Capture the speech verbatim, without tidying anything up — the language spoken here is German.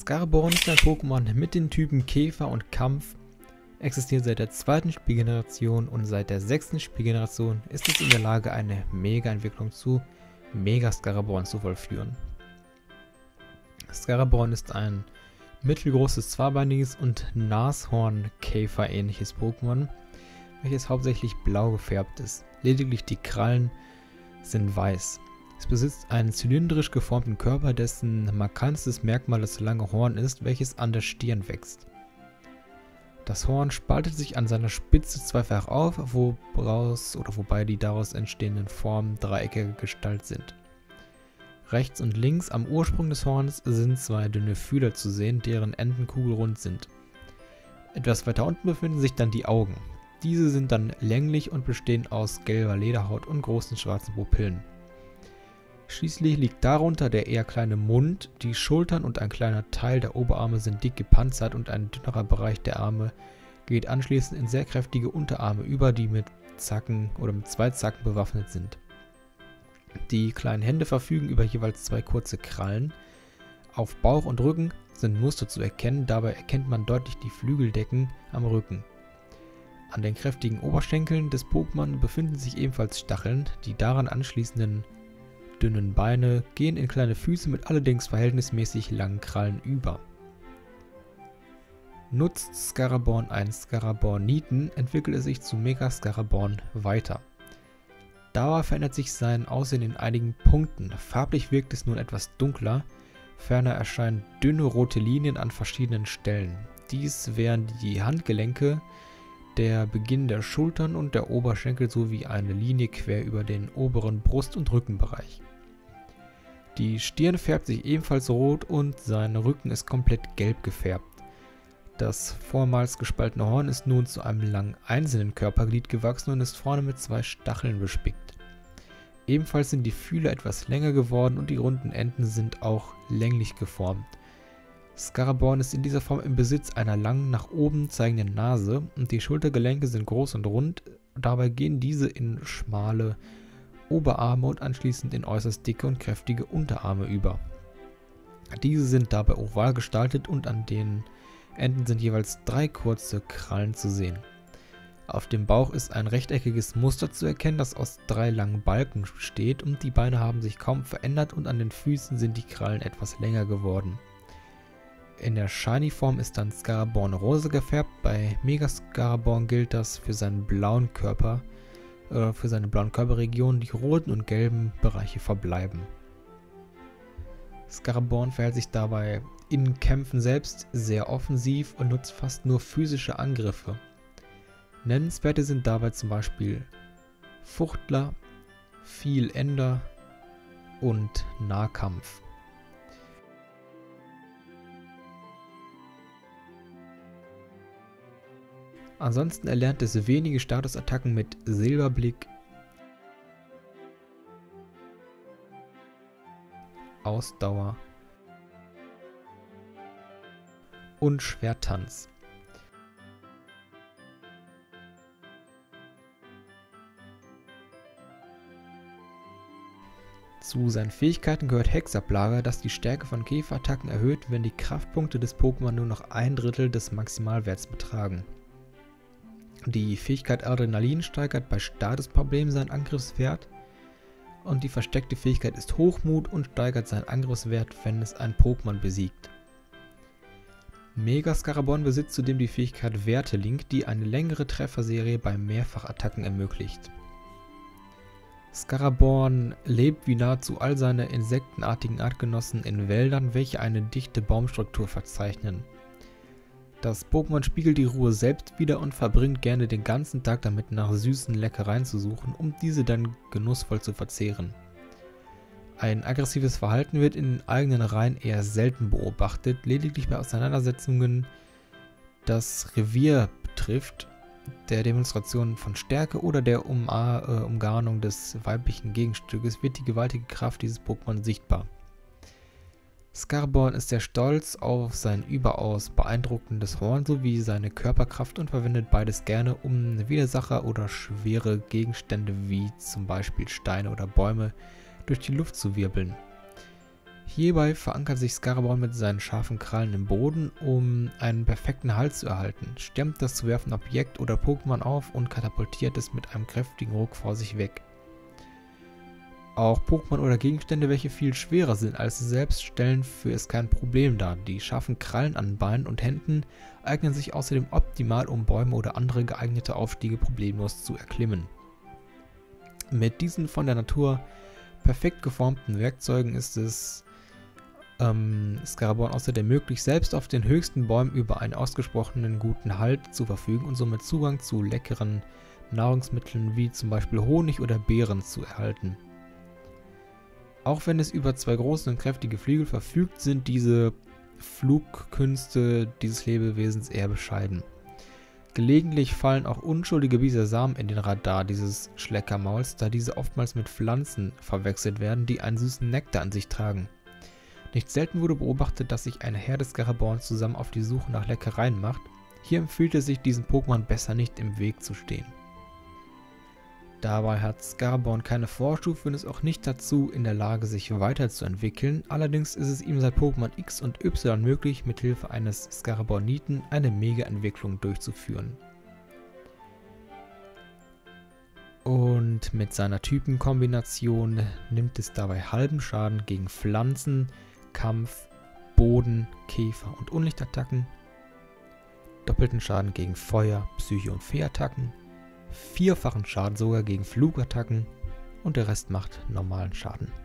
Scaraborn ist ein Pokémon mit den Typen Käfer und Kampf, existiert seit der zweiten Spielgeneration und seit der sechsten Spielgeneration ist es in der Lage, eine Mega-Entwicklung zu Mega Scaraborn zu vollführen. Scaraborn ist ein mittelgroßes, zweibeiniges und Nashorn-Käfer-ähnliches Pokémon, welches hauptsächlich blau gefärbt ist. Lediglich die Krallen sind weiß. Es besitzt einen zylindrisch geformten Körper, dessen markantes Merkmal das lange Horn ist, welches an der Stirn wächst. Das Horn spaltet sich an seiner Spitze zweifach auf, woraus, oder wobei die daraus entstehenden Formen dreieckiger Gestalt sind. Rechts und links am Ursprung des Horns sind zwei dünne Fühler zu sehen, deren Enden kugelrund sind. Etwas weiter unten befinden sich dann die Augen. Diese sind dann länglich und bestehen aus gelber Lederhaut und großen schwarzen Pupillen. Schließlich liegt darunter der eher kleine Mund, die Schultern und ein kleiner Teil der Oberarme sind dick gepanzert und ein dünnerer Bereich der Arme geht anschließend in sehr kräftige Unterarme über, die mit Zacken oder mit zwei Zacken bewaffnet sind. Die kleinen Hände verfügen über jeweils zwei kurze Krallen. Auf Bauch und Rücken sind Muster zu erkennen, dabei erkennt man deutlich die Flügeldecken am Rücken. An den kräftigen Oberschenkeln des Pokémon befinden sich ebenfalls Stacheln, die daran anschließenden dünnen Beine gehen in kleine Füße mit allerdings verhältnismäßig langen Krallen über. Nutzt Scaraborn einen Scaraborniten, entwickelt es sich zu Mega Scaraborn weiter. Dabei verändert sich sein Aussehen in einigen Punkten. Farblich wirkt es nun etwas dunkler, ferner erscheinen dünne rote Linien an verschiedenen Stellen. Dies wären die Handgelenke, der Beginn der Schultern und der Oberschenkel sowie eine Linie quer über den oberen Brust- und Rückenbereich. Die Stirn färbt sich ebenfalls rot und sein Rücken ist komplett gelb gefärbt. Das vormals gespaltene Horn ist nun zu einem langen einzelnen Körperglied gewachsen und ist vorne mit zwei Stacheln bespickt. Ebenfalls sind die Fühler etwas länger geworden und die runden Enden sind auch länglich geformt. Scaraborn ist in dieser Form im Besitz einer langen, nach oben zeigenden Nase und die Schultergelenke sind groß und rund, dabei gehen diese in schmale Oberarme und anschließend in äußerst dicke und kräftige Unterarme über. Diese sind dabei oval gestaltet und an den Enden sind jeweils drei kurze Krallen zu sehen. Auf dem Bauch ist ein rechteckiges Muster zu erkennen, das aus drei langen Balken besteht und die Beine haben sich kaum verändert und an den Füßen sind die Krallen etwas länger geworden. In der Shiny-Form ist dann Scaraborn rosa gefärbt, bei Mega Scaraborn gilt das für seinen blauen Körper, äh, für seine blauen Körperregionen, die roten und gelben Bereiche verbleiben. Scaraborn verhält sich dabei in Kämpfen selbst sehr offensiv und nutzt fast nur physische Angriffe. Nennenswerte sind dabei zum Beispiel Fuchtler, Vielender und Nahkampf. Ansonsten erlernt es wenige Statusattacken mit Silberblick, Ausdauer und Schwerttanz. Zu seinen Fähigkeiten gehört Hexaplage, das die Stärke von Käferattacken erhöht, wenn die Kraftpunkte des Pokémon nur noch ein Drittel des Maximalwerts betragen. Die Fähigkeit Adrenalin steigert bei Statusproblemen seinen Angriffswert und die versteckte Fähigkeit ist Hochmut und steigert seinen Angriffswert, wenn es ein Pokémon besiegt. Mega Scaraborn besitzt zudem die Fähigkeit Wertelink, die eine längere Trefferserie bei Mehrfachattacken ermöglicht. Scaraborn lebt wie nahezu all seine insektenartigen Artgenossen in Wäldern, welche eine dichte Baumstruktur verzeichnen. Das Pokémon spiegelt die Ruhe selbst wider und verbringt gerne den ganzen Tag damit, nach süßen Leckereien zu suchen, um diese dann genussvoll zu verzehren. Ein aggressives Verhalten wird in den eigenen Reihen eher selten beobachtet, lediglich bei Auseinandersetzungen das Revier betrifft, der Demonstration von Stärke oder der um, äh, Umgarnung des weiblichen Gegenstückes wird die gewaltige Kraft dieses Pokémon sichtbar. Scaraborn ist sehr stolz auf sein überaus beeindruckendes Horn sowie seine Körperkraft und verwendet beides gerne, um Widersacher oder schwere Gegenstände wie zum Beispiel Steine oder Bäume durch die Luft zu wirbeln. Hierbei verankert sich Scaraborn mit seinen scharfen Krallen im Boden, um einen perfekten Halt zu erhalten, stemmt das zu werfende Objekt oder Pokémon auf und katapultiert es mit einem kräftigen Ruck vor sich weg. Auch Pokémon oder Gegenstände, welche viel schwerer sind als es selbst, stellen für es kein Problem dar. Die scharfen Krallen an Beinen und Händen eignen sich außerdem optimal, um Bäume oder andere geeignete Aufstiege problemlos zu erklimmen. Mit diesen von der Natur perfekt geformten Werkzeugen ist es ähm, Scaraborn außerdem möglich, selbst auf den höchsten Bäumen über einen ausgesprochenen guten Halt zu verfügen und somit Zugang zu leckeren Nahrungsmitteln wie zum Beispiel Honig oder Beeren zu erhalten. Auch wenn es über zwei große und kräftige Flügel verfügt, sind diese Flugkünste dieses Lebewesens eher bescheiden. Gelegentlich fallen auch unschuldige Bisasam in den Radar dieses Schleckermauls, da diese oftmals mit Pflanzen verwechselt werden, die einen süßen Nektar an sich tragen. Nicht selten wurde beobachtet, dass sich eine Herde Scaraborns zusammen auf die Suche nach Leckereien macht. Hier empfiehlt es sich, diesen Pokémon besser nicht im Weg zu stehen. Dabei hat Scaraborn keine Vorstufe und ist auch nicht dazu in der Lage, sich weiterzuentwickeln. Allerdings ist es ihm seit Pokémon X und Y möglich, mithilfe eines Scaraborniten eine Mega-Entwicklung durchzuführen. Und mit seiner Typenkombination nimmt es dabei halben Schaden gegen Pflanzen, Kampf, Boden, Käfer und Unlichtattacken, doppelten Schaden gegen Feuer, Psyche und Fee-Attacken, vierfachen Schaden sogar gegen Flugattacken und der Rest macht normalen Schaden.